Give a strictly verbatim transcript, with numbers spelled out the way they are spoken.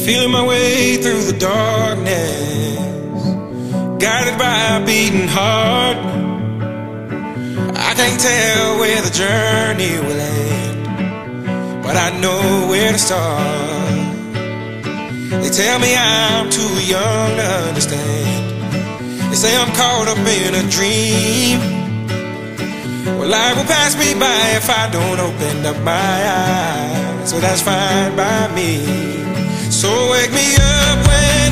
Feeling my way through the darkness, guided by a beating heart. I can't tell where the journey will end, but I know where to start. They tell me I'm too young to understand. They say I'm caught up in a dream. Well, life will pass me by if I don't open up my eyes, so that's fine by me. So wake me up when